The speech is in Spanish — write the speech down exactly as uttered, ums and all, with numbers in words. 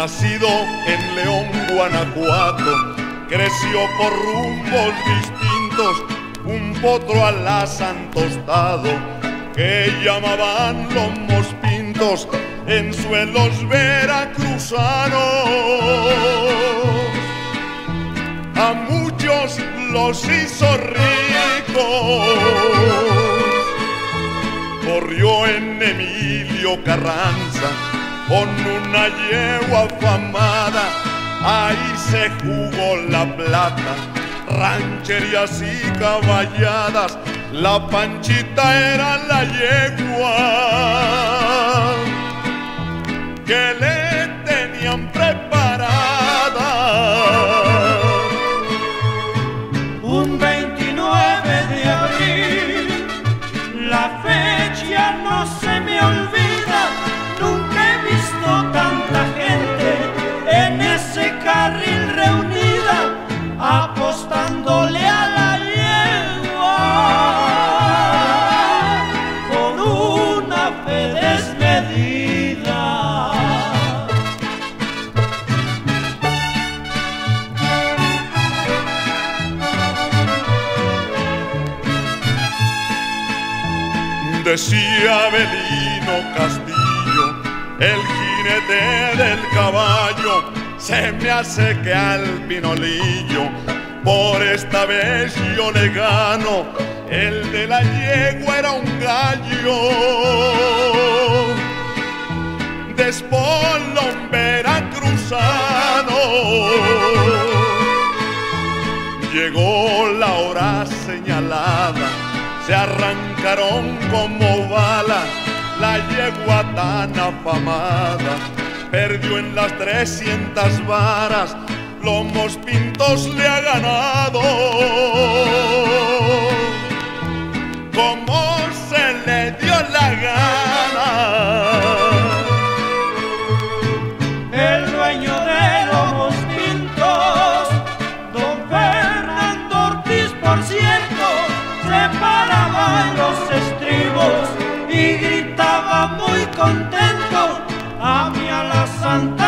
Nacido en León, Guanajuato, creció por rumbos distintos, un potro alazán tostado que llamaban lomos pintos en suelos veracruzanos. A muchos los hizo ricos, corrió en Emilio Carranza con una yegua afamada, ahí se jugó la plata, rancherías y caballadas, la Panchita era la yegua que le tenían preparada. Un veintinueve de abril, la fecha no se me olvida, nunca he visto tanta gente en ese carril reunida, apostándole a la yegua con una fe desmedida. Decía Avelino Castillo, el jinete del caballo, se me hace que al pinolillo por esta vez yo le gano. El de la yegua era un gallo de espolón veracruzano. Llegó la hora señalada, se arrancaron como bala, la yegua tan afamada perdió en las trescientas varas, lomos pintos le ha ganado. Como se le dio la gana. El dueño de lomos pintos, don Fernando Ortiz, por cierto, se paraba en los estribos y gritaba muy contento: a mí a la Santa